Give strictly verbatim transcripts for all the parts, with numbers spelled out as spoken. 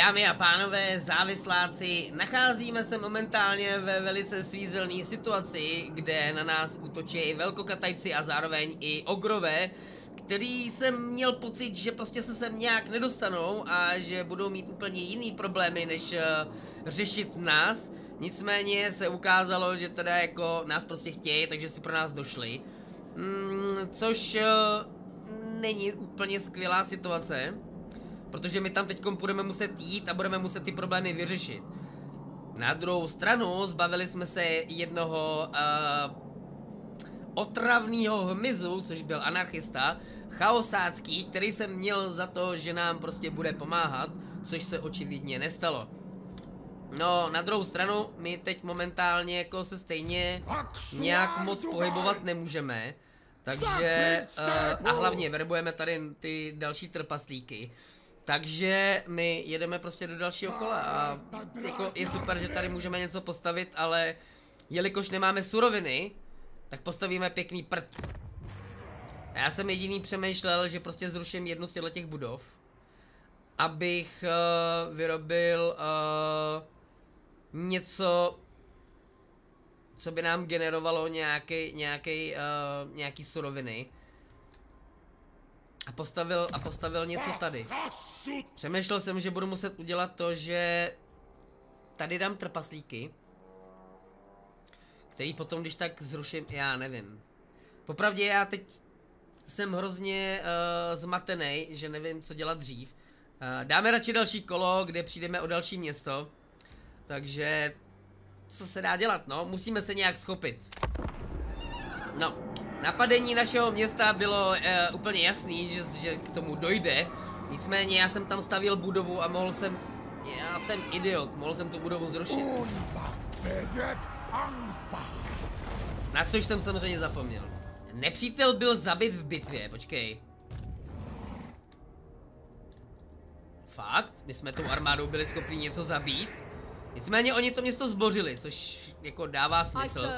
Dámy a pánové, závisláci, nacházíme se momentálně ve velice svízelné situaci, kde na nás útočí velkokatajci a zároveň i ogrové, který jsem měl pocit, že prostě se sem nějak nedostanou a že budou mít úplně jiný problémy, než uh, řešit nás. Nicméně se ukázalo, že teda jako nás prostě chtějí, takže si pro nás došli. Mm, což uh, není úplně skvělá situace. Protože my tam teďkom budeme muset jít a budeme muset ty problémy vyřešit. Na druhou stranu zbavili jsme se jednoho uh, otravného hmyzu, což byl anarchista, chaosácký, který jsem měl za to, že nám prostě bude pomáhat, což se očividně nestalo. No, na druhou stranu, my teď momentálně jako se stejně nějak moc pohybovat nemůžeme. Takže, uh, a hlavně verbujeme tady ty další trpaslíky. Takže my jedeme prostě do dalšího kola a jako je super, že tady můžeme něco postavit, ale jelikož nemáme suroviny, tak postavíme pěkný prd. A já jsem jediný přemýšlel, že prostě zruším jednu z těch budov, abych uh, vyrobil uh, něco, co by nám generovalo nějaký, nějaký, uh, nějaký suroviny. A postavil, a postavil něco tady. Přemýšlel jsem, že budu muset udělat to, že tady dám trpaslíky, který potom, když tak zruším, já nevím. Popravdě já teď jsem hrozně uh, zmatený, že nevím, co dělat dřív. Uh, dáme radši další kolo, kde přijdeme o další město. Takže, co se dá dělat, no? Musíme se nějak schopit. No. Napadení našeho města bylo uh, úplně jasný, že, že k tomu dojde. Nicméně já jsem tam stavil budovu a mohl jsem... Já jsem idiot, mohl jsem tu budovu zrušit. Na což jsem samozřejmě zapomněl. Nepřítel byl zabit v bitvě, počkej. Fakt? My jsme tou armádou byli schopni něco zabít? Nicméně oni to město zbořili, což jako dává smysl.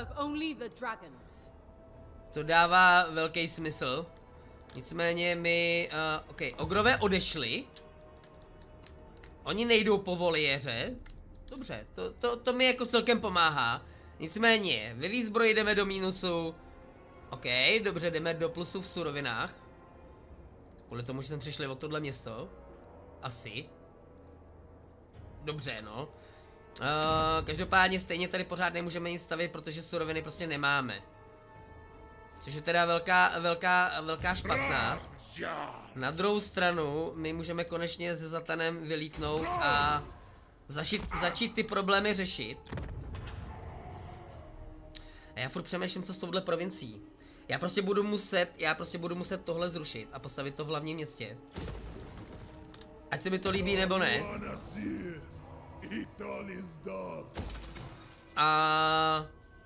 To dává velký smysl. Nicméně my... Uh, ok, ogrové odešli. Oni nejdou po voliéře. Dobře, to, to, to mi jako celkem pomáhá. Nicméně, ve výzbroji jdeme do mínusu. Ok, dobře, jdeme do plusu v surovinách. Kvůli tomu, že jsme přišli od tohle město. Asi. Dobře, no. Uh, každopádně stejně tady pořád nemůžeme nic stavit, protože suroviny prostě nemáme. Což je teda velká, velká, velká špatná. Na druhou stranu, my můžeme konečně se Zatanem vylítnout a začít, začít ty problémy řešit. A já furt přemýšlím, co s touhle provincií. Já prostě budu muset, já prostě budu muset tohle zrušit a postavit to v hlavním městě. Ať se mi to líbí nebo ne. A...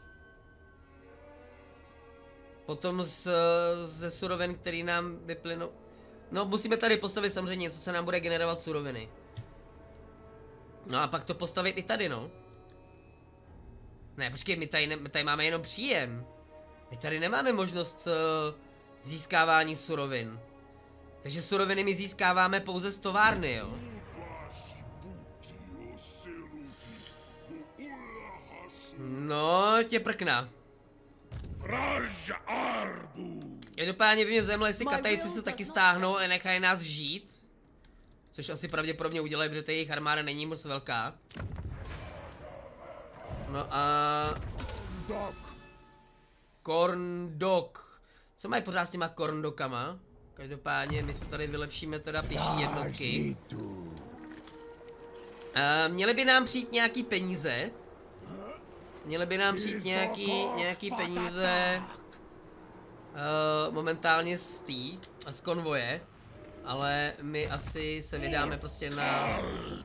potom z, ze surovin, který nám vyplynou. No, musíme tady postavit samozřejmě něco, co nám bude generovat suroviny. No a pak to postavit i tady, no. Ne, počkej, my tady, ne, my tady máme jenom příjem. My tady nemáme možnost uh, získávání surovin. Takže suroviny my získáváme pouze z továrny, jo. No, tě prkna. Každopádně by mě zajímalo, jestli katajci se taky stáhnou a nechají nás žít. Což asi pravděpodobně udělají, protože ta jejich armáda není moc velká. No a... Corndog. Co mají pořád s těma corndokama? Každopádně my se tady vylepšíme teda pěší jednotky. A měly by nám přijít nějaký peníze. Měly by nám přijít nějaký, nějaký peníze uh, momentálně z tý, z konvoje, ale my asi se vydáme prostě na...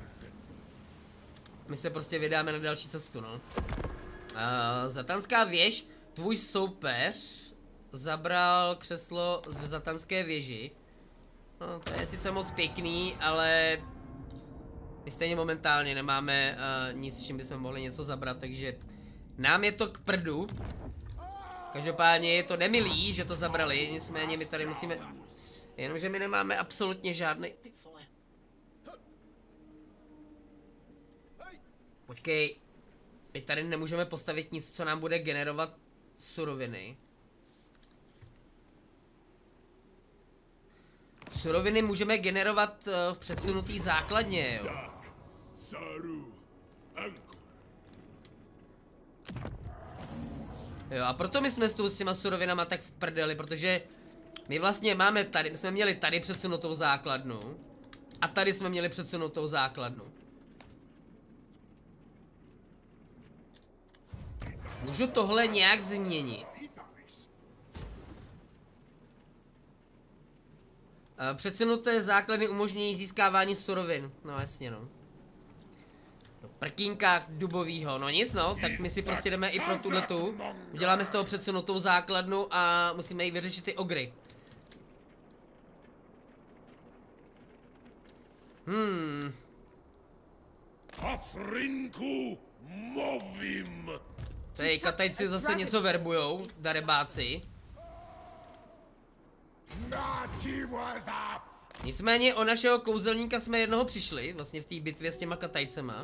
My se prostě vydáme na další cestu, no. Uh, Zatanská věž, tvůj soupeř zabral křeslo v Zatanské věži. No, to je sice moc pěkný, ale my stejně momentálně nemáme uh, nic, čím bychom mohli něco zabrat, takže nám je to k prdu. Každopádně je to nemilý, že to zabrali, nicméně my tady musíme... Jenomže my nemáme absolutně žádný... Ty vole. Počkej, my tady nemůžeme postavit nic, co nám bude generovat suroviny. Suroviny můžeme generovat uh, v předsunutý základně, jo. Jo, a proto my jsme s těma surovinama tak v prdeli, protože my vlastně máme tady, my jsme měli tady předsunutou základnu a tady jsme měli předsunutou základnu. Můžu tohle nějak změnit? Předsunuté základny umožňují získávání surovin. No jasně no. Do prkínka dubovýho, no nic no, tak my si prostě jdeme i pro tuhletu. Uděláme z toho předsunutou základnu a musíme jí vyřešit ty ogry. Hmm. Afriku mluvím. Tady katajci zase něco verbujou, darebáci. Nicméně o našeho kouzelníka jsme jednoho přišli, vlastně v té bitvě s těma katajcema.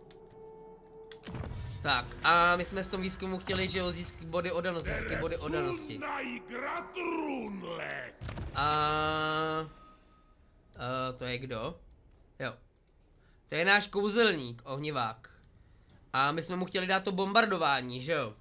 Tak, a my jsme v tom výzkumu chtěli, že ho získat body odanosti, získat body odanosti. A... a... to je kdo? Jo. To je náš kouzelník, ohnivák. A my jsme mu chtěli dát to bombardování, že jo?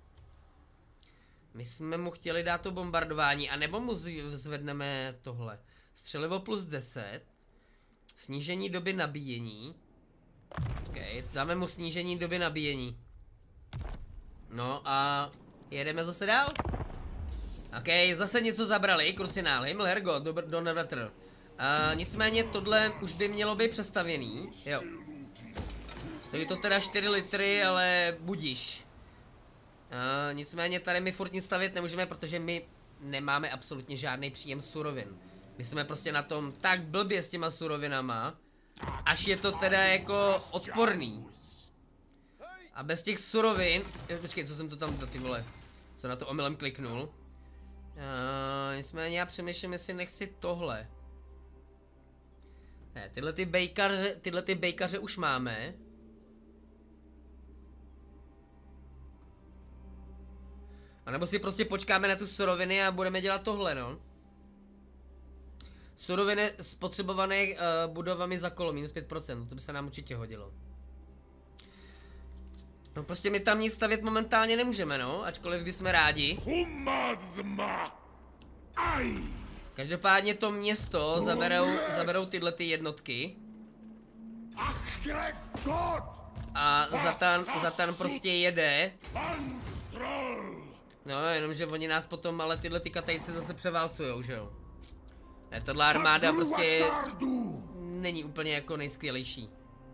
My jsme mu chtěli dát to bombardování, a nebo mu zvedneme tohle. Střelivo plus deset. Snížení doby nabíjení. Ok, dáme mu snížení doby nabíjení. No a jedeme zase dál. Ok, zase něco zabrali, krucinály, Mlergo, do, do Nevetr. A nicméně tohle už by mělo být přestavěný, jo. Stojí to teda čtyři litry, ale budíš. A nicméně tady my furt nic stavět nemůžeme, protože my nemáme absolutně žádný příjem surovin. My jsme prostě na tom tak blbě s těma surovinama, až je to teda jako odporný. A bez těch surovin... Počkej, co jsem to tam, ty vole, co na to omylem kliknul. A nicméně já přemýšlím, jestli nechci tohle. Ne, tyhle ty bejkaře, tyhle ty bejkaře už máme. A nebo si prostě počkáme na tu suroviny a budeme dělat tohle, no. Suroviny spotřebované uh, budovami za kolo, minus pět procent, to by se nám určitě hodilo. No prostě my tam nic stavět momentálně nemůžeme, no, ačkoliv bychom rádi. Každopádně to město zaberou, zaberou tyhle ty jednotky. A Zatan, Zatan prostě jede. No, jenomže oni nás potom, ale tyhle ty katajci zase převálcujou, že jo. Ne, tohle armáda prostě není úplně jako nejskvělejší.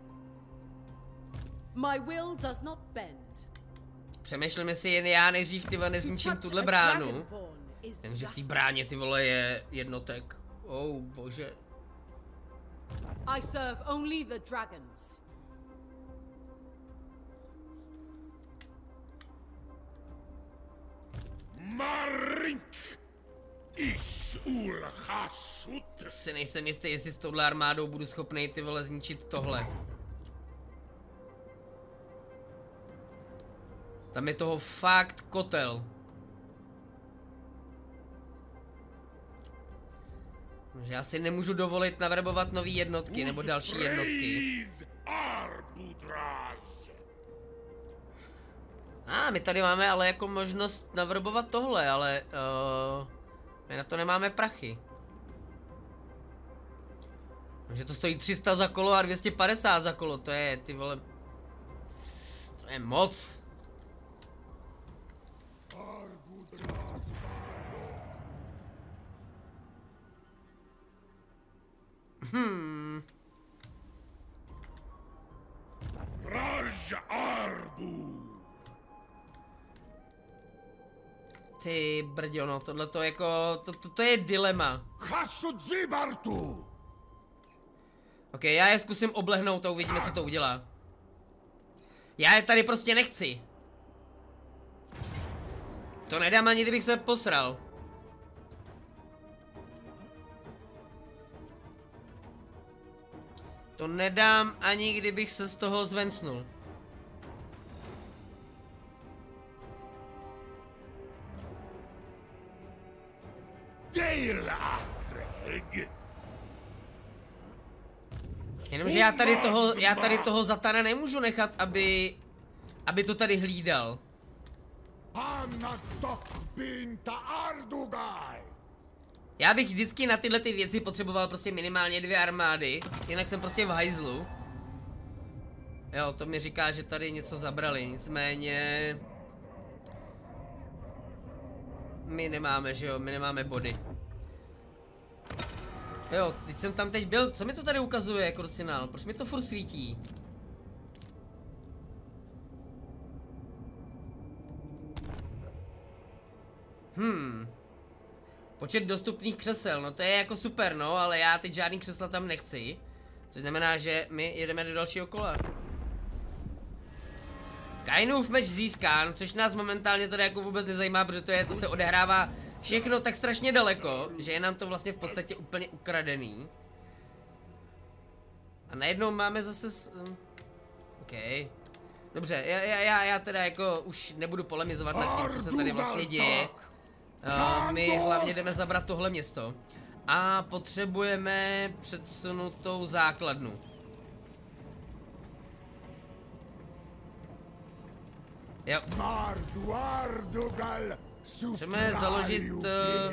Přemýšlím si jen já nejdřív ty nezničím tuhle bránu. Jenže v té bráně ty vole je jednotek. Oh bože. I serve only the dragons. Marink! Si nejsem jistý, jestli s touhle armádou budu schopný ty vole zničit tohle. Tam je toho fakt kotel. Že já si nemůžu dovolit naverbovat nový jednotky nebo další jednotky. A ah, my tady máme ale jako možnost navrbovat tohle, ale uh, my na to nemáme prachy. Takže to stojí tři sta za kolo a dvě stě padesát za kolo, to je, ty vole, to je moc. Hmm. Ty brďo, no, tohle to jako, to, to, to je dilema. Ok, já je zkusím oblehnout a uvidíme, co to udělá. Já je tady prostě nechci. To nedám ani, kdybych se posral. To nedám ani, kdybych se z toho zvencnul. Jenomže já tady toho, já tady toho Zatana nemůžu nechat, aby, aby to tady hlídal. Já bych vždycky na tyhle ty věci potřeboval prostě minimálně dvě armády, jinak jsem prostě v hajzlu. Jo, to mi říká, že tady něco zabrali, nicméně... My nemáme, že jo, my nemáme body. Jo, teď jsem tam teď byl, co mi to tady ukazuje, Krucinál, proč mi to furt svítí? Hmm. Počet dostupných křesel, no to je jako super, no, ale já teď žádný křesla tam nechci. Což znamená, že my jedeme do dalšího kola. Kainův meč získán, což nás momentálně tady jako vůbec nezajímá, protože to, je, to se odehrává všechno tak strašně daleko, že je nám to vlastně v podstatě úplně ukradený. A najednou máme zase... S... OK. Dobře, já, já, já teda jako už nebudu polemizovat nad tím, co se tady vlastně děje. Uh, my hlavně jdeme zabrat tohle město. A potřebujeme předsunutou základnu. Jo. Chceme založit uh,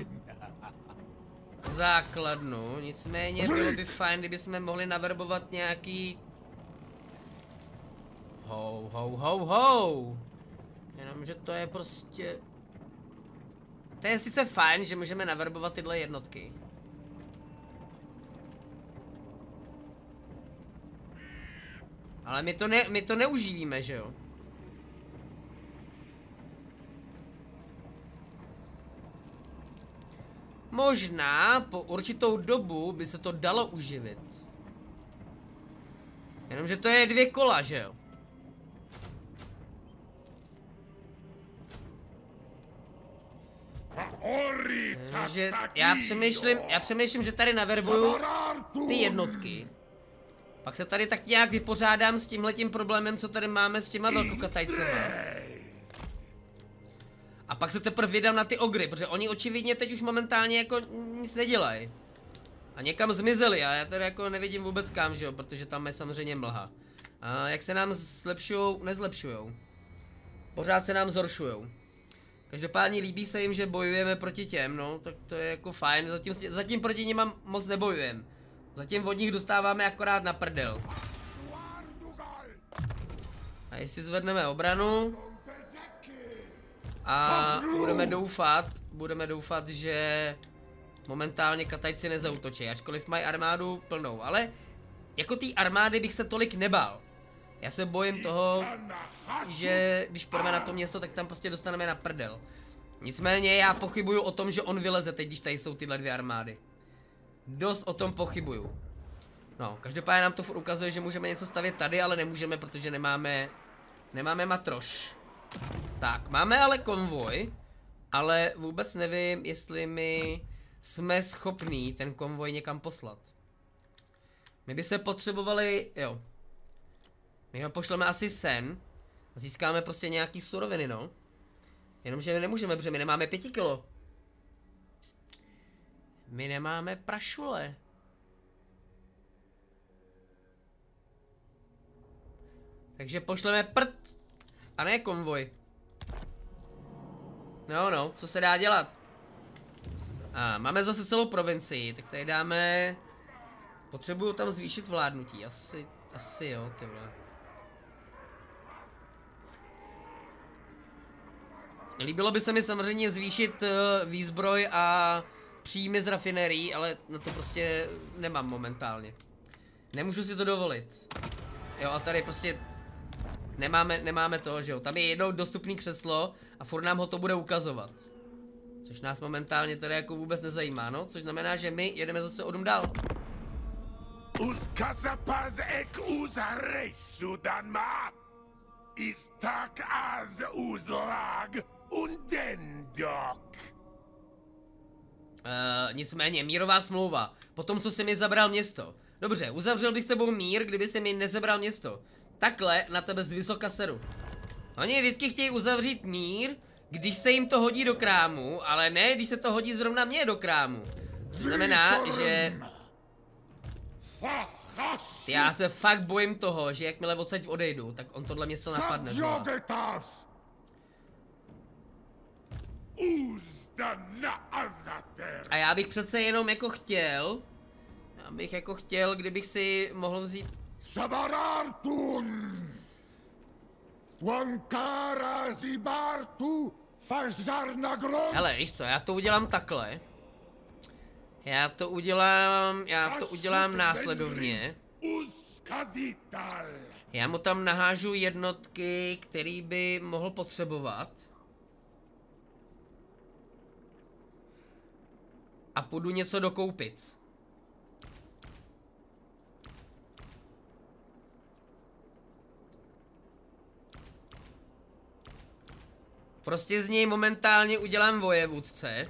základnu, nicméně bylo by fajn, kdyby jsme mohli naverbovat nějaký... Ho, ho, ho, ho! Jenomže to je prostě... To je sice fajn, že můžeme naverbovat tyhle jednotky. Ale my to, ne, my to neužívíme, že jo? Možná po určitou dobu by se to dalo uživit. Jenomže to je dvě kola, že jo? Takže já přemýšlím, já přemýšlím, že tady naverbuju ty jednotky. Pak se tady tak nějak vypořádám s tímhletím problémem, co tady máme s těma velkokatajcema. A pak se teprve vydám na ty ogry, protože oni očividně teď už momentálně jako nic nedělají. A někam zmizeli a já tady jako nevidím vůbec kam, že jo, protože tam je samozřejmě mlha. A jak se nám zlepšujou, nezlepšujou. Pořád se nám zhoršujou. Každopádně líbí se jim, že bojujeme proti těm, no, tak to je jako fajn, zatím, zatím proti nim moc nebojujeme. Zatím od nich dostáváme akorát na prdel. A jestli zvedneme obranu a budeme doufat, budeme doufat, že momentálně Katajci nezautočí, ačkoliv mají armádu plnou, ale jako té armády bych se tolik nebál. Já se bojím toho, že když půjdeme na to město, tak tam prostě dostaneme na prdel. Nicméně já pochybuju o tom, že on vyleze teď, když tady jsou tyhle dvě armády. Dost o tom pochybuju. No, každopádně nám to ukazuje, že můžeme něco stavět tady, ale nemůžeme, protože nemáme... Nemáme matroš. Tak, máme ale konvoj, ale vůbec nevím, jestli my jsme schopní ten konvoj někam poslat. My by se potřebovali, jo. My ho pošleme asi sen a získáme prostě nějaký suroviny, no. Jenomže my nemůžeme, protože my nemáme pěti kilo. My nemáme prašule. Takže pošleme prd a ne konvoj. No, no, co se dá dělat? A máme zase celou provincii, tak tady dáme... Potřebuju tam zvýšit vládnutí, asi, asi jo, ty vole. Líbilo by se mi samozřejmě zvýšit uh, výzbroj a příjmy z rafinerií, ale na to prostě nemám momentálně. Nemůžu si to dovolit. Jo, a tady prostě nemáme, nemáme to, že jo. Tam je jednou dostupný křeslo a furt nám ho to bude ukazovat. Což nás momentálně tady jako vůbec nezajímá, no. Což znamená, že my jedeme zase odum dál. Us kasapaz ek us reisu dan ma. Is tak az us lag undendok. Uh, nicméně, mírová smlouva. Po tom, co jsi mi zabral město. Dobře, uzavřel bych s tebou mír, kdyby jsi mi nezabral město. Takhle na tebe z vysoka seru. Oni vždycky chtějí uzavřít mír, když se jim to hodí do krámu, ale ne, když se to hodí zrovna mě do krámu. To znamená, že... Já se fakt bojím toho, že jakmile odsaď odejdu, tak on tohle město napadne znova. A já bych přece jenom jako chtěl... Já bych jako chtěl, kdybych si mohl vzít... Hele, víš co, já to udělám takhle. Já to udělám, já to udělám následovně. Já mu tam nahážu jednotky, který by mohl potřebovat. A půjdu něco dokoupit. Prostě z něj momentálně udělám vojevůdce.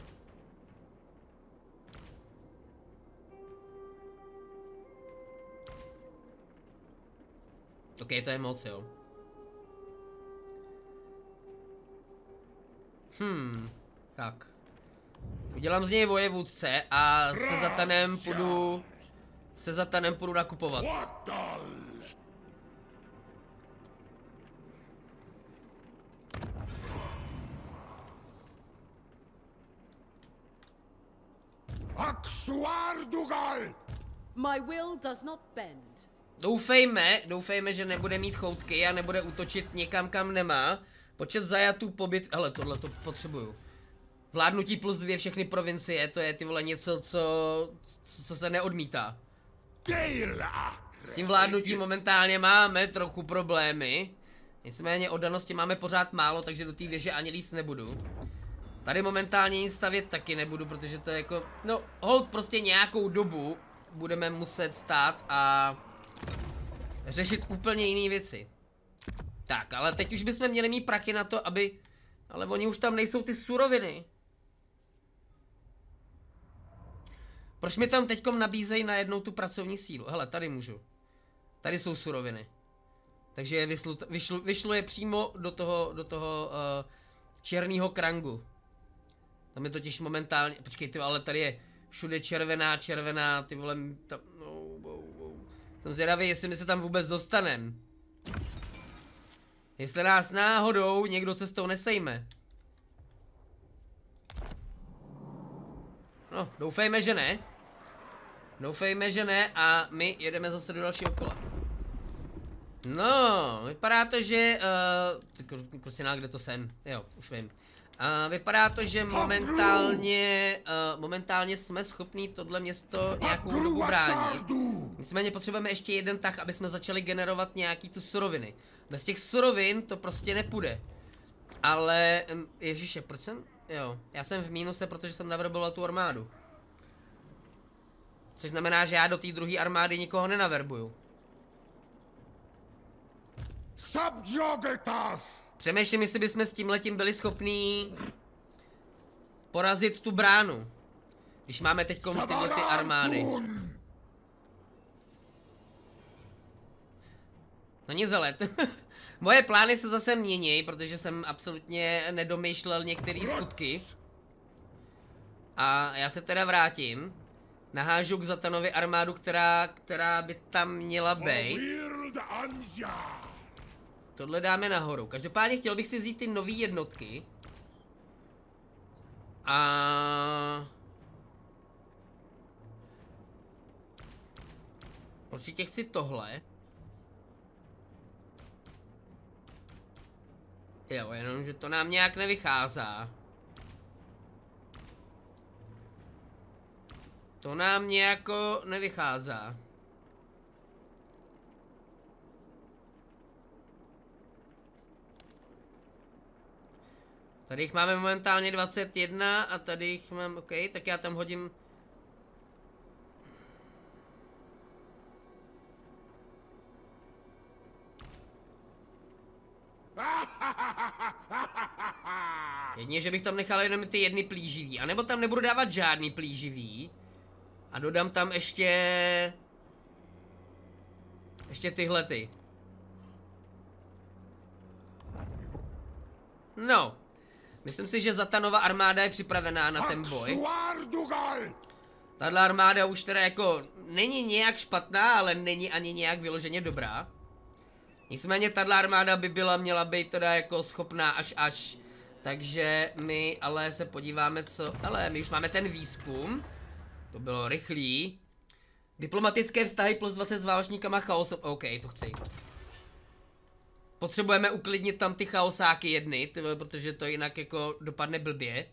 Ok, to je moc, jo. Hmm, tak. Udělám z něj vojevůdce a se Zatanem půjdu... Se Zatanem půjdu nakupovat. My will does not bend. Doufejme, doufejme, že nebude mít choutky a nebude útočit někam, kam nemá. Počet zajatů pobyt, hele, tohle to potřebuju. Vládnutí plus dvě všechny provincie, to je ty vole něco, co, co se neodmítá. S tím vládnutím momentálně máme trochu problémy. Nicméně oddanosti máme pořád málo, takže do té věže ani líst nebudu. Tady momentálně nic stavět taky nebudu, protože to je jako, no, hold prostě nějakou dobu budeme muset stát a řešit úplně jiné věci. Tak, ale teď už bychom měli mít prachy na to, aby, ale oni už tam nejsou ty suroviny. Proč mi tam teďkom nabízejí najednou tu pracovní sílu? Hele, tady můžu. Tady jsou suroviny. Takže je vyšlu, vyšlu, vyšlu je přímo do toho, do toho uh, černého krangu. Tam je totiž momentálně, počkej ty, ale tady je všude červená, červená, ty vole, tam, no, oh, oh. Jsem zvědavý, jestli my se tam vůbec dostanem. Jestli nás náhodou někdo cestou nesejme. No, doufejme, že ne. Doufejme, že ne a my jedeme zase do dalšího kola. No, vypadá to, že... Uh, Krustinák, kde to jsem? Jo, už vím. Uh, vypadá to, že momentálně, uh, momentálně jsme schopni tohle město nějakou dobu bránit. Nicméně potřebujeme ještě jeden tah, aby jsme začali generovat nějaký tu suroviny. Bez těch surovin to prostě nepůjde. Ale, um, ježiše, proč jsem... Jo, já jsem v mínuse, protože jsem naverboval tu armádu. Což znamená, že já do té druhé armády nikoho nenaverbuju. Přemýšlím, jestli bychom s tímhletím byli schopní porazit tu bránu. Když máme teď tyhle ty armády. No nic zalet. Moje plány se zase mění, protože jsem absolutně nedomýšlel některé skutky. A já se teda vrátím. Nahážu k Zatanovi armádu, která, která by tam měla být. Tohle dáme nahoru. Každopádně chtěl bych si vzít ty nové jednotky. A... určitě chci tohle. Jo, jenom, že to nám nějak nevychází. To nám nějako nevychází. Tady jich máme momentálně dvacet jedna a tady jich mám, ok, tak já tam hodím... Jedině, že bych tam nechal jenom ty jedny plíživý, anebo tam nebudu dávat žádný plíživý. A dodám tam ještě... Ještě tyhle ty. No. Myslím si, že Zatanova armáda je připravená na ten boj. Tahle armáda už teda jako není nějak špatná, ale není ani nějak vyloženě dobrá. Nicméně tahle armáda by byla, měla být teda jako schopná až až. Takže my ale se podíváme co, ale my už máme ten výzkum. To bylo rychlý. Diplomatické vztahy plus dvacet s válečníkama chaosem, OK, to chci. Potřebujeme uklidnit tam ty chaosáky jedny, tyhle, protože to jinak jako dopadne blbě.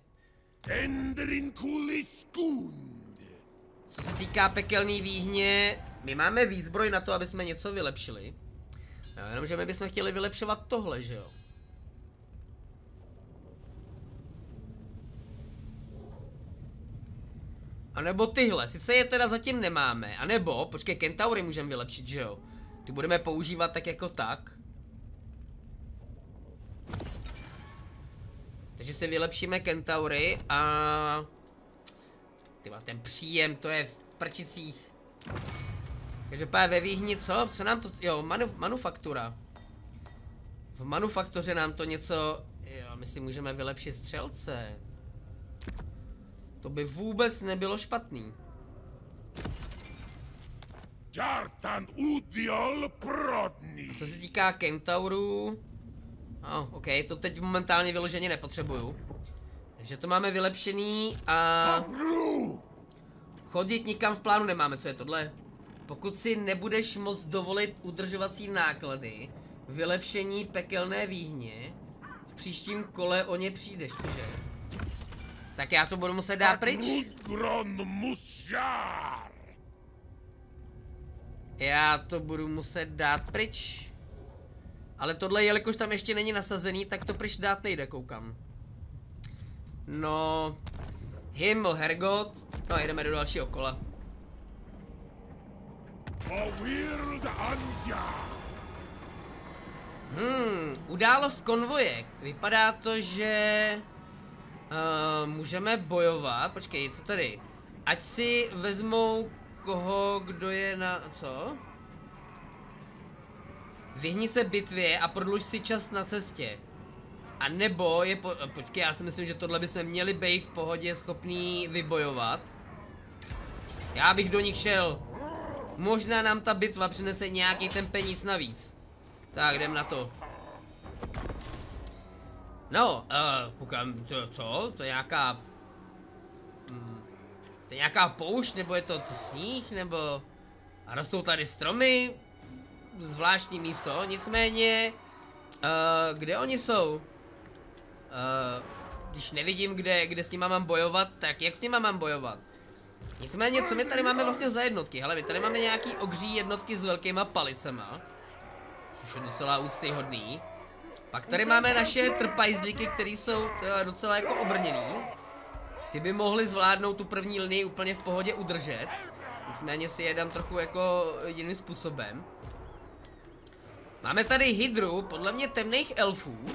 Co se týká pekelný výhně, my máme výzbroj na to, aby jsme něco vylepšili. No, jenomže my bychom chtěli vylepšovat tohle, že jo? A nebo tyhle, sice je teda zatím nemáme, a nebo, počkej, Kentaury můžeme vylepšit, že jo? Ty budeme používat tak jako tak. Takže si vylepšíme Kentaury a... Tyba, ten příjem, to je v prčicích. Každopádně ve výhni, co? Co nám to... Jo, manu, manufaktura. V manufaktoře nám to něco... Jo, my si můžeme vylepšit střelce. To by vůbec nebylo špatný. A co se týká Kentaurů... Oh, ok, to teď momentálně vyloženě nepotřebuju. Takže to máme vylepšený a... Chodit nikam v plánu nemáme, co je tohle? Pokud si nebudeš moct dovolit udržovací náklady, vylepšení pekelné výhně, v příštím kole o ně přijdeš, cože? Tak já to budu muset dát pryč. Já to budu muset dát pryč. Ale tohle, jelikož tam ještě není nasazený, tak to pryč dát nejde, koukám. No... Himmel, Hergot. No, jdeme do dalšího kola. Hmm, událost konvoje. Vypadá to, že... Uh, můžeme bojovat. Počkej, co tady? Ať si vezmou koho, kdo je na... Co? Vyhni se bitvě a prodluž si čas na cestě. A nebo je po... Počkej, já si myslím, že tohle bychom měli být v pohodě schopný vybojovat. Já bych do nich šel. Možná nám ta bitva přinese nějaký ten peníz navíc. Tak, jdem na to. No, uh, koukám, to, co? To je nějaká... Hmm, to je nějaká poušť, nebo je to, to sníh, nebo... A rostou tady stromy? Zvláštní místo, nicméně... Uh, kde oni jsou? Uh, když nevidím, kde, kde s nima mám bojovat, tak jak s nima mám bojovat? Nicméně, co my tady máme vlastně za jednotky? Hele, my tady máme nějaký ogří jednotky s velkýma palicema. Což je docela úctyhodný. Pak tady máme naše trpajzlíky, který jsou docela jako obrněný. Ty by mohli zvládnout tu první linii úplně v pohodě udržet. Nicméně si je dám trochu jako jiným způsobem. Máme tady hydru, podle mě temných elfů.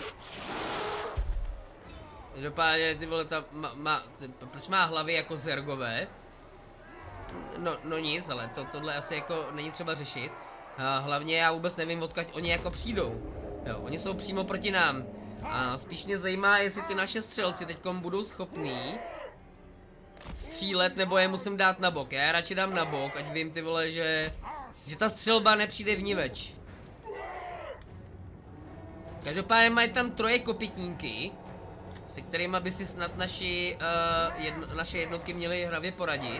Dopádně ty vole ta ma, ma, ty, proč má hlavy jako zergové? No, no nic, ale to, tohle asi jako není třeba řešit. A hlavně já vůbec nevím, odkud oni jako přijdou. Jo, oni jsou přímo proti nám. A spíš mě zajímá, jestli ty naše střelci teďkom budou schopní střílet, nebo je musím dát na bok. Já je radši dám na bok, ať vím ty vole, že, že ta střelba nepřijde vniveč. Každopádně mají tam troje kopytníky, se kterými by si snad naši, uh, jedno, naše jednotky měly hravě poradit.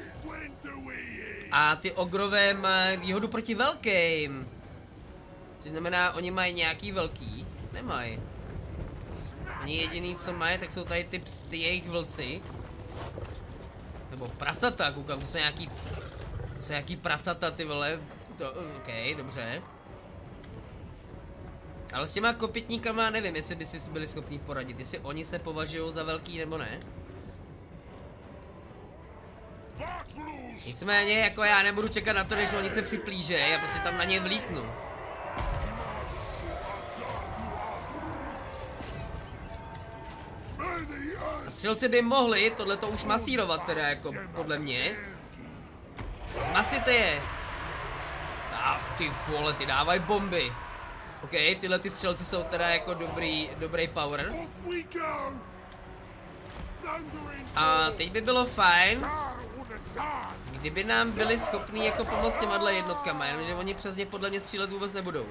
A ty ogrové mají výhodu proti velkým. To znamená, oni mají nějaký velký? Nemají. Oni jediný, co mají, tak jsou tady ty, ty jejich vlci. Nebo prasata, koukám, to jsou nějaký... To jsou nějaký prasata, ty vole. To, ok, dobře. Ale s těma kopytníkama nevím, jestli by si byli schopni poradit, jestli oni se považují za velký nebo ne. Nicméně, jako já nebudu čekat na to, než oni se připlíže, já prostě tam na ně vlítnu. A střelci by mohli tohleto už masírovat teda, jako podle mě. Zmasíte je. A ty vole, ty dávaj bomby. OK, tyhle ty střelci jsou teda jako dobrý, dobrý power. A teď by bylo fajn, kdyby nám byli schopní jako pomoct těma jednotkama, jenomže oni přes ně podle mě střílet vůbec nebudou.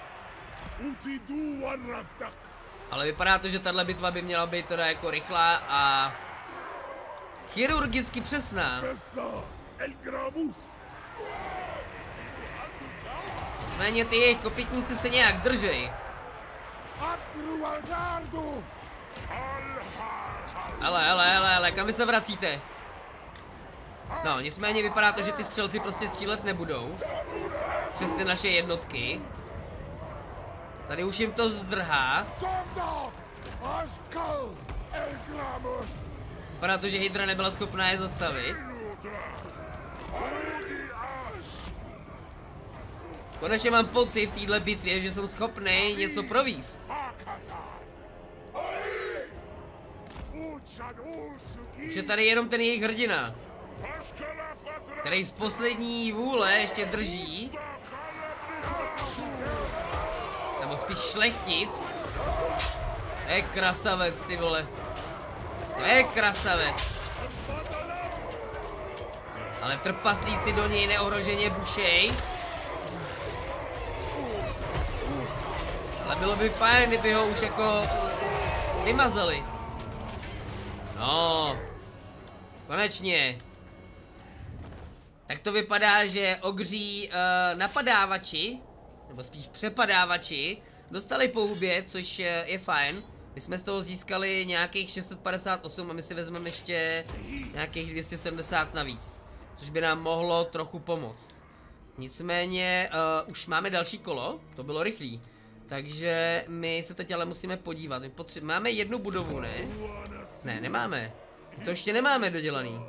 Ale vypadá to, že tahle bitva by měla být teda jako rychlá a chirurgicky přesná. Nicméně ty jejich kopytníci se nějak držej. Ale, ale, ale, ale, kam vy se vracíte? No, nicméně vypadá to, že ty střelci prostě střílet nebudou. Přes ty naše jednotky. Tady už jim to zdrhá. Vypadá to, že Hydra nebyla schopná je zastavit. Konečně mám pocit v téhle bitvě, že jsem schopný něco províst. Už je tady jenom ten jejich hrdina, který z poslední vůle ještě drží. Nebo spíš šlechtic. To je krasavec, ty vole. To je krasavec. Ale trpaslíci do něj neohroženě bušej. Ale bylo by fajn, kdyby ho už jako vymazali. No, konečně. Tak to vypadá, že ogří uh, napadávači, nebo spíš přepadávači, dostali po hubě, což je, je fajn. My jsme z toho získali nějakých šest set padesát osm a my si vezmeme ještě nějakých dvě stě sedmdesát navíc. Což by nám mohlo trochu pomoct. Nicméně uh, už máme další kolo, to bylo rychlý. Takže my se teď ale musíme podívat. My potře- máme jednu budovu, ne? Ne, nemáme. To ještě nemáme dodělaný.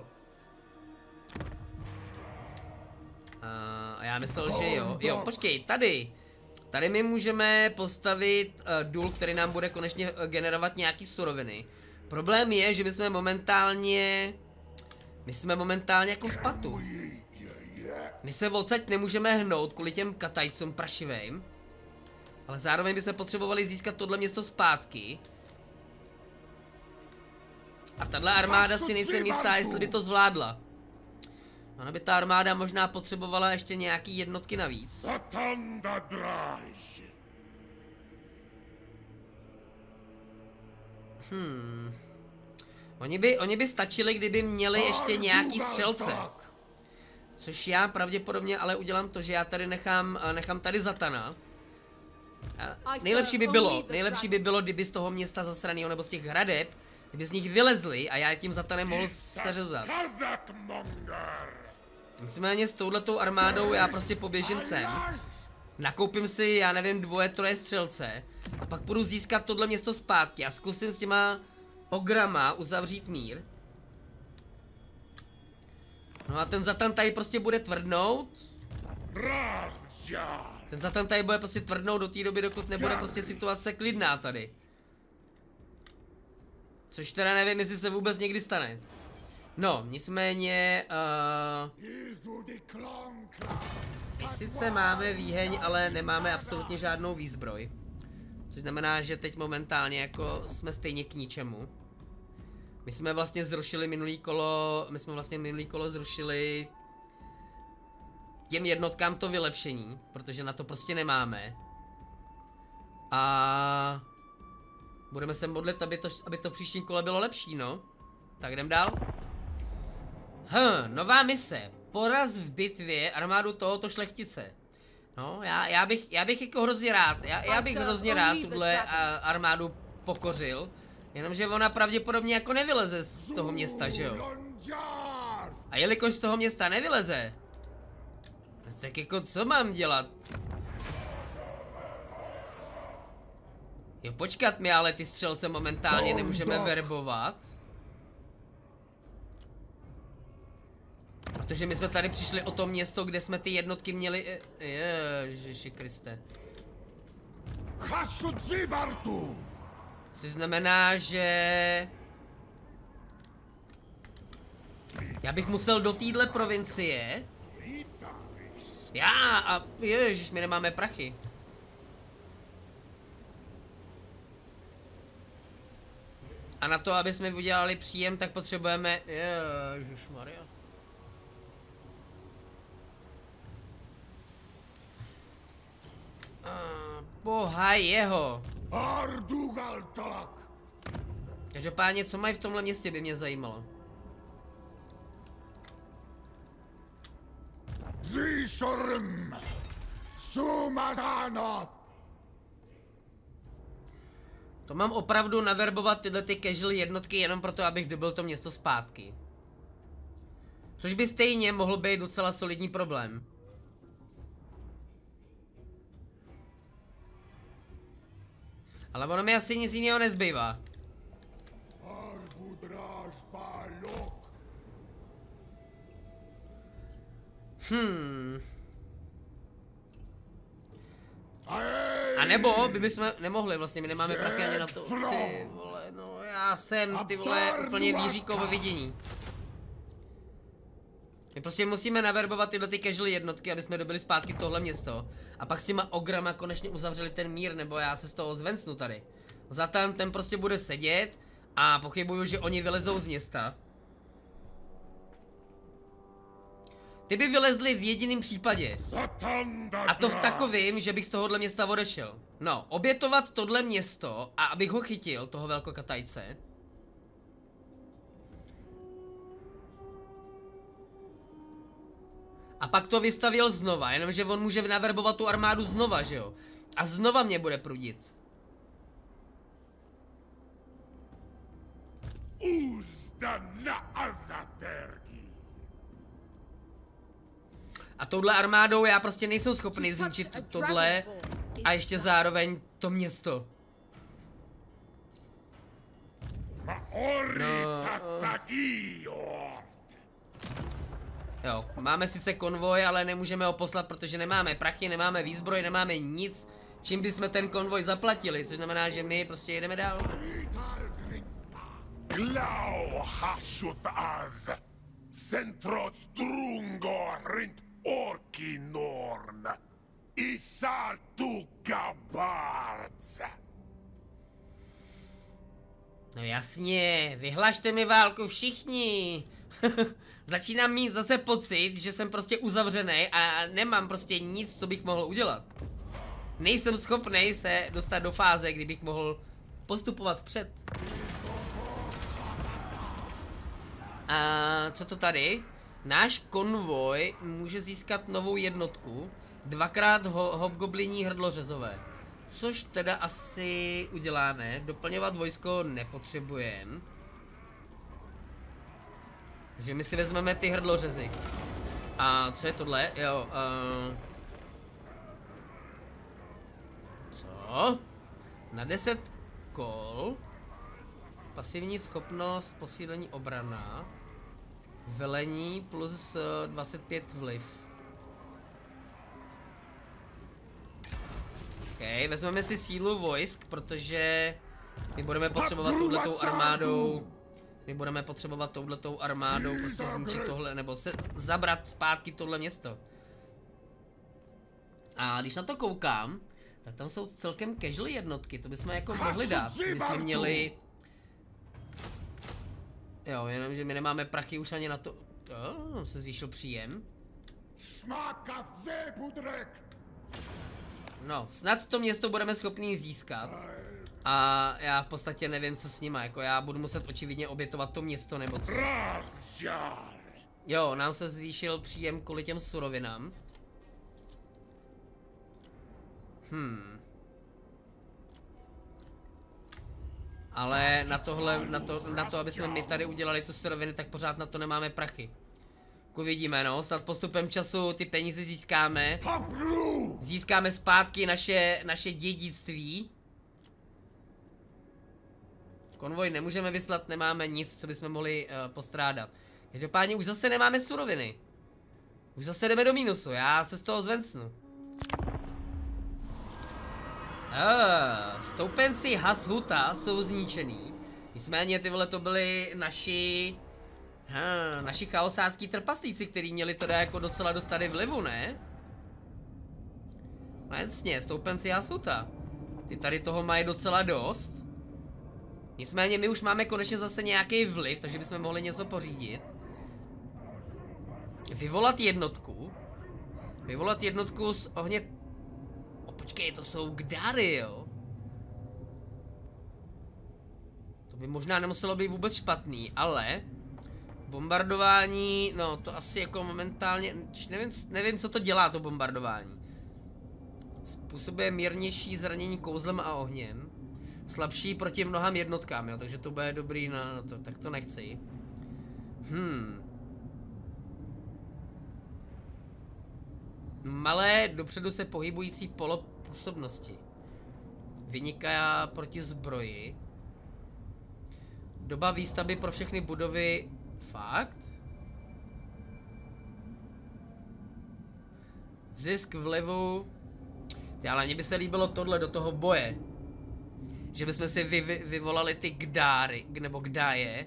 A já myslel, že jo. Jo, počkej, tady. Tady my můžeme postavit uh, důl, který nám bude konečně uh, generovat nějaký suroviny. Problém je, že my jsme momentálně... My jsme momentálně jako v patu. My se odsaď nemůžeme hnout kvůli těm katajcům prašivým. Ale zároveň by se potřebovali získat tohle město zpátky. A tahle armáda si nejsem jistá, jestli by to zvládla. Ona by ta armáda možná potřebovala ještě nějaký jednotky navíc. Hmm. Oni by, oni by stačili, kdyby měli ještě nějaký střelce. Což já pravděpodobně ale udělám to, že já tady nechám, nechám tady Zatana. A nejlepší by bylo, nejlepší by bylo, kdyby z toho města zasranýho nebo z těch hradeb, kdyby z nich vylezli a já tím Zatanem mohl seřezat. Nicméně s touhletou armádou já prostě poběžím sem. Nakoupím si, já nevím, dvoje, troje střelce. A pak půjdu získat tohle město zpátky a zkusím s těma ograma uzavřít mír. No a ten Zatan tady prostě bude tvrdnout. Ten Zatan tady bude prostě tvrdnout do té doby, dokud nebude prostě situace klidná tady. Což teda nevím, jestli se vůbec někdy stane. No, nicméně... Uh, my sice máme výheň, ale nemáme absolutně žádnou výzbroj. Což znamená, že teď momentálně jako jsme stejně k ničemu. My jsme vlastně zrušili minulý kolo, my jsme vlastně minulý kolo zrušili těm jednotkám to vylepšení, protože na to prostě nemáme. A budeme se modlit, aby to, aby to v příštím kole bylo lepší, no. Tak jdem dál. Hm, nová mise. Poraz v bitvě armádu tohoto šlechtice. No, já, já, bych, já bych jako hrozně rád, já, já bych hrozně rád tuhle armádu pokořil. Jenomže ona pravděpodobně jako nevyleze z toho města, že jo? A jelikož z toho města nevyleze, tak jako co mám dělat? Jo, počkat mi, ale ty střelce momentálně nemůžeme verbovat. Protože my jsme tady přišli o to město, kde jsme ty jednotky měli... Ježiši Kriste. Což znamená, že... Já bych musel do téhle provincie. Já a... Ježiš, my nemáme prachy. A na to, aby jsme udělali příjem, tak potřebujeme... Ježišmarja. Boha jeho. Každopádně, co mají v tomhle městě, by mě zajímalo. To mám opravdu naverbovat tyhle ty casual jednotky jenom proto, abych dobil to město zpátky. Což by stejně mohl být docela solidní problém. Ale ono mi asi nic jiného nezbývá. Hmm. A nebo by bychom nemohli, vlastně my nemáme prachy ani na to. Ty vole, no já jsem, ty vole, úplně víříko ve vidění. My prostě musíme naverbovat tyhle ty casual jednotky, aby jsme dobili zpátky tohle město. A pak s těma ograma konečně uzavřeli ten mír, nebo já se z toho zvencnu tady. Zatan ten prostě bude sedět a pochybuju, že oni vylezou z města. Ty by vylezli v jediném případě. A to v takovým, že bych z tohohle města odešel. No, obětovat tohle město a abych ho chytil, toho velkokatajce. A pak to vystavil znova, jenomže on může naverbovat tu armádu znova, že jo? A znova mě bude prudit. A touhle armádou já prostě nejsem schopný zničit tohle a ještě zároveň to město. No, jo, máme sice konvoj, ale nemůžeme ho poslat, protože nemáme prachy, nemáme výzbroj, nemáme nic, čím bychom ten konvoj zaplatili, což znamená, že my prostě jedeme dál. Glau hashut az, centrot strungo rint orkinorn, isartu gabarc. No jasně, vyhlašte mi válku všichni. Začínám mít zase pocit, že jsem prostě uzavřený a nemám prostě nic, co bych mohl udělat. Nejsem schopný se dostat do fáze, kdy bych mohl postupovat vpřed. A co to tady? Náš konvoj může získat novou jednotku, dvakrát ho hobgobliní hrdlořezové. Což teda asi uděláme, doplňovat vojsko nepotřebujeme. Takže my si vezmeme ty hrdlořezy. A co je tohle? Jo, uh... Co? Na deset kol. Pasivní schopnost, posílení obrana. Velení plus dvacet pět vliv. OK, vezmeme si sílu vojsk, protože my budeme potřebovat touhletou armádou. My budeme potřebovat touhletou armádou prostě zničit tohle, nebo se zabrat zpátky tohle město. A když na to koukám, tak tam jsou celkem casual jednotky, to bychom jako mohli dát, kdybychom měli... Jo, jenom, že my nemáme prachy už ani na to... Oh, se zvýšil příjem. No, snad to město budeme schopni získat. A já v podstatě nevím, co s nima, jako já budu muset očividně obětovat to město, nebo co. Jo, nám se zvýšil příjem kvůli těm surovinám. Hmm. Ale na tohle, na to, na to, aby jsme my tady udělali tu suroviny, tak pořád na to nemáme prachy. Uvidíme, no, snad postupem času ty peníze získáme. Získáme zpátky naše, naše dědictví. Konvoj nemůžeme vyslat, nemáme nic, co bychom mohli uh, postrádat. Každopádně už zase nemáme suroviny. Už zase jdeme do mínusu, já se z toho zvencnu. Ah, stoupenci Hashuta jsou zničený. Nicméně ty vole to byli naši... Ha, naši chaosácký trpaslíci, kteří měli teda jako docela dost tady vlivu, ne? No jasně, stoupenci Hashuta. Ty tady toho mají docela dost. Nicméně my už máme konečně zase nějaký vliv, takže bychom mohli něco pořídit. Vyvolat jednotku. Vyvolat jednotku z ohně... O, počkej, to jsou Gdary, jo? To by možná nemuselo být vůbec špatný, ale... Bombardování, no to asi jako momentálně... Nevím, nevím co to dělá, to bombardování. Způsobuje mírnější zranění kouzlem a ohněm. Slabší proti mnohám jednotkám, jo, takže to bude dobrý na, na to, tak to nechci. Hmm. Malé, dopředu se pohybující polo působnosti. Vyniká proti zbroji. Doba výstavby pro všechny budovy. Fakt? Zisk vlivu. Ty, ale mně by se líbilo tohle do toho boje. Že bychom si vy, vy, vyvolali ty Gdáry, nebo Gdáje.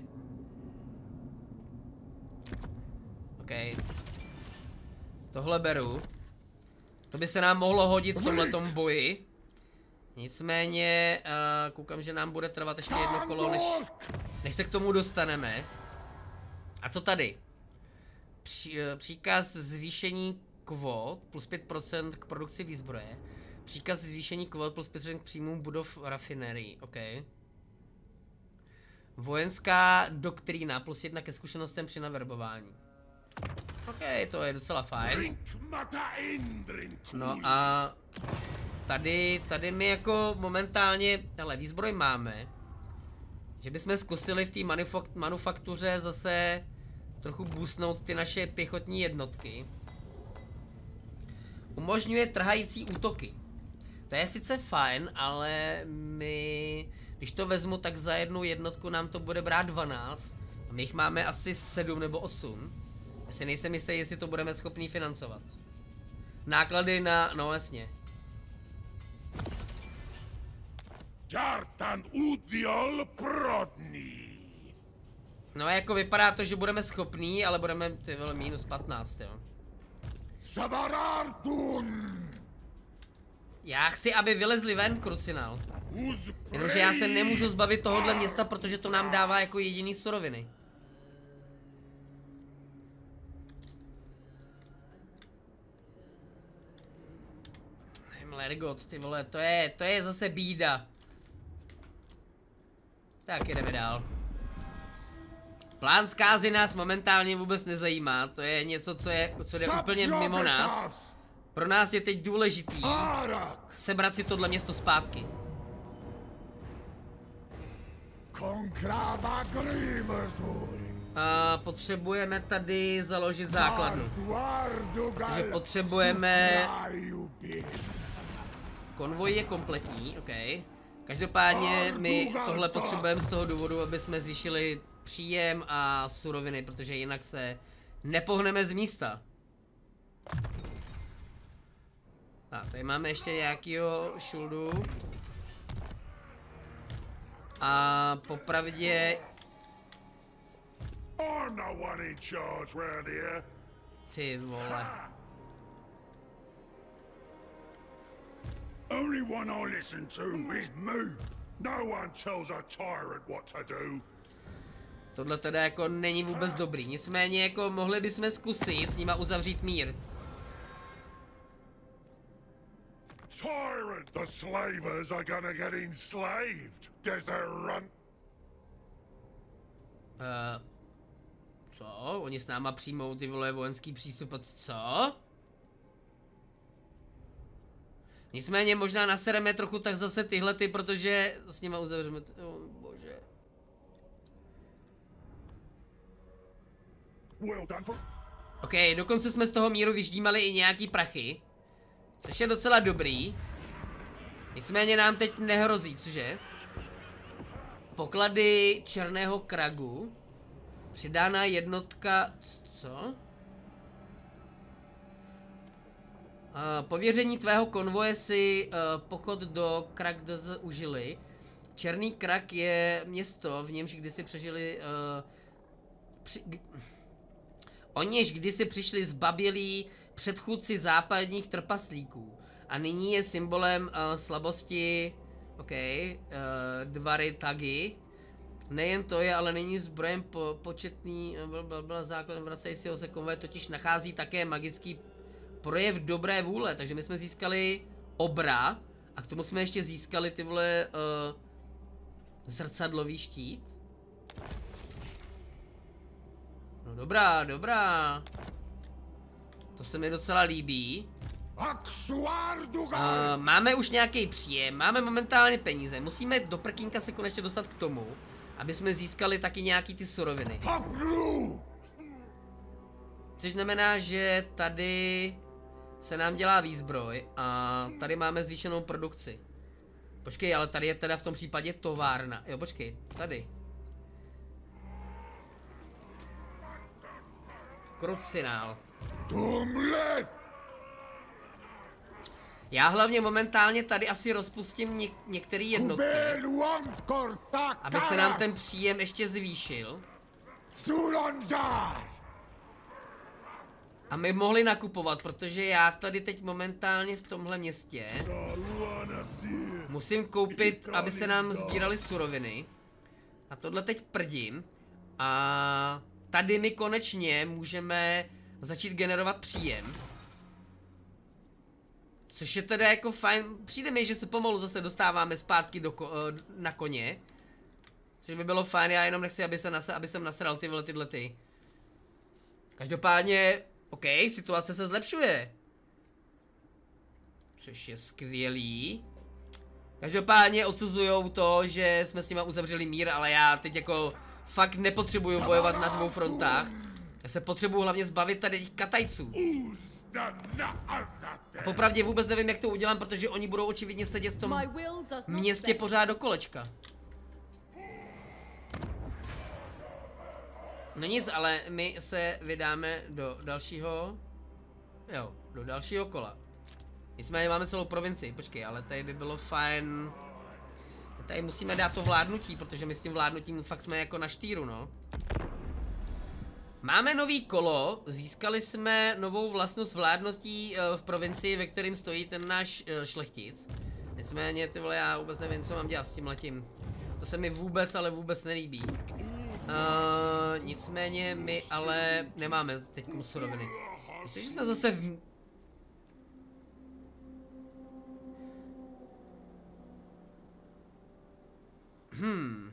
OK. Tohle beru. To by se nám mohlo hodit v tomhletom boji. Nicméně, uh, koukám, že nám bude trvat ještě jedno kolo, než, než se k tomu dostaneme. A co tady? Pří, uh, příkaz zvýšení kvót plus pět procent k produkci výzbroje. Příkaz zvýšení kvót plus pět procent k příjmům budov rafinerii. OK. Vojenská doktrína plus jedna ke zkušenostem při naverbování. OK, to je docela fajn. No a tady, tady my jako momentálně, hele, výzbroj máme. Že bychom zkusili v té manufakt, manufaktuře zase trochu boostnout ty naše pěchotní jednotky. Umožňuje trhající útoky. To je sice fajn, ale my, když to vezmu, tak za jednu jednotku nám to bude brát dvanáct. A my jich máme asi sedm nebo osm. Já si nejsem jistý, jestli to budeme schopni financovat. Náklady na, no jasně. No jako vypadá to, že budeme schopní, ale budeme ty vole minus patnáct, jo. Já chci, aby vylezli ven, krucinál. Jenomže já se nemůžu zbavit tohohle města, protože to nám dává jako jediný suroviny. Lergot, ty vole, to je, to je zase bída. Tak jdeme dál. Plán zkázy nás momentálně vůbec nezajímá, to je něco, co je, co jde úplně mimo nás. Pro nás je teď důležitý sebrat si tohle město zpátky. A potřebujeme tady založit základnu. Takže potřebujeme... Konvoj je kompletní, OK. Každopádně my tohle potřebujeme z toho důvodu, aby jsme zvýšili příjem a suroviny, protože jinak se nepohneme z místa. A tady máme ještě nějakýho šuldu. A popravdě... Ty vole. Only one I listen to is me. No one tells a tyrant what to do. Tohle teda jako není vůbec dobrý. Nicméně jako mohli bychom zkusit s nima uzavřít mír. Tyrant, the slavers are gonna get enslaved. There's a run. Uh, co? Oni s náma přijmou ty vole vojenský přístup a co? Nicméně možná nasereme trochu tak zase tyhle ty, protože s nima uzavřeme, oh, bože. OK, dokonce jsme z toho míru vyždímali i nějaký prachy. Což je docela dobrý. Nicméně nám teď nehrozí, cože? Poklady černého kragu. Přidána jednotka... Co? Uh, pověření tvého konvoje si uh, pochod do Kragdz užili. Černý Krak je město, v němž kdysi přežili... Uh, při, Oniž kdysi přišli zbabělí předchůdci západních trpaslíků. A nyní je symbolem uh, slabosti... OK, uh, Dvary Tagi. Nejen to je, ale není zbrojem po, početný, byl, byl základem vracejícího se konvoje, totiž nachází také magický projev dobré vůle, takže my jsme získali obra a k tomu jsme ještě získali ty vole uh, zrcadlový štít. No dobrá, dobrá. To se mi docela líbí. Uh, máme už nějaký příjem, máme momentálně peníze, musíme do prkínka se konečně dostat k tomu, aby jsme získali taky nějaký ty suroviny. Což znamená, že tady se nám dělá výzbroj a tady máme zvýšenou produkci. Počkej, ale tady je teda v tom případě továrna. Jo, počkej, tady. Krucinál. Já hlavně momentálně tady asi rozpustím něk některé jednotky, aby se nám ten příjem ještě zvýšil. A my mohli nakupovat, protože já tady teď momentálně v tomhle městě musím koupit, aby se nám sbíraly suroviny. A tohle teď prdím. A tady my konečně můžeme začít generovat příjem. Což je teda jako fajn, přijde mi, že se pomalu zase dostáváme zpátky do ko na koně. Což by bylo fajn, já jenom nechci, aby, se nas aby jsem nasral tyhle tyhle ty. Každopádně, OK, situace se zlepšuje. Což je skvělý. Každopádně odsuzujou to, že jsme s nima uzavřeli mír, ale já teď jako fakt nepotřebuju bojovat na dvou frontách. Já se potřebuju hlavně zbavit tady těch katajců. A popravdě vůbec nevím, jak to udělám, protože oni budou očividně sedět v tom městě pořád do kolečka. No nic, ale my se vydáme do dalšího, jo, do dalšího kola. Nicméně máme celou provincii, počkej, ale tady by bylo fajn. Tady musíme dát to vládnutí, protože my s tím vládnutím fakt jsme jako na štýru, no. Máme nový kolo, získali jsme novou vlastnost vládnutí v provincii, ve kterém stojí ten náš šlechtic. Nicméně, ty vole, já vůbec nevím, co mám dělat s tím letím. To se mi vůbec, ale vůbec nelíbí. Uh, nicméně my ale nemáme teď suroviny. Protože jsme zase v... Hmm.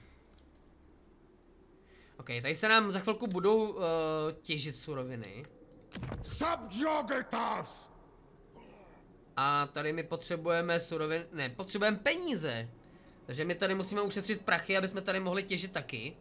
OK, tady se nám za chvilku budou uh, těžit suroviny. A tady my potřebujeme suroviny, ne, potřebujeme peníze. Takže my tady musíme ušetřit prachy, aby jsme tady mohli těžit taky.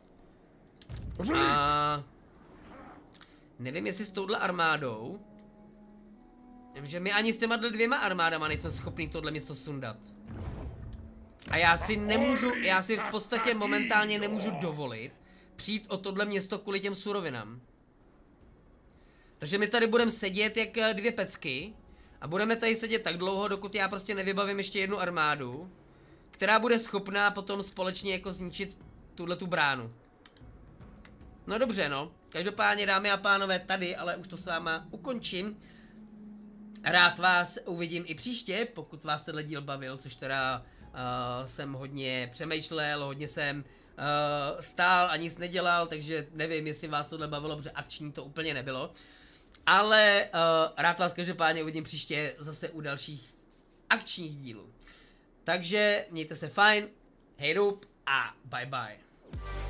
A nevím, jestli s touhle armádou. Vím, že my ani s těma dvěma armádama nejsme schopni tohle město sundat. A já si nemůžu, já si v podstatě momentálně nemůžu dovolit přijít o tohle město kvůli těm surovinám. Takže my tady budeme sedět jak dvě pecky. A budeme tady sedět tak dlouho, dokud já prostě nevybavím ještě jednu armádu, která bude schopná potom společně jako zničit tuhletu bránu. No dobře, no. Každopádně, dámy a pánové, tady, ale už to s váma ukončím. Rád vás uvidím i příště, pokud vás tenhle díl bavil, což teda uh, jsem hodně přemýšlel, hodně jsem uh, stál a nic nedělal, takže nevím, jestli vás tohle bavilo, protože akční to úplně nebylo. Ale uh, rád vás každopádně uvidím příště zase u dalších akčních dílů. Takže mějte se fajn, hej rup a bye bye.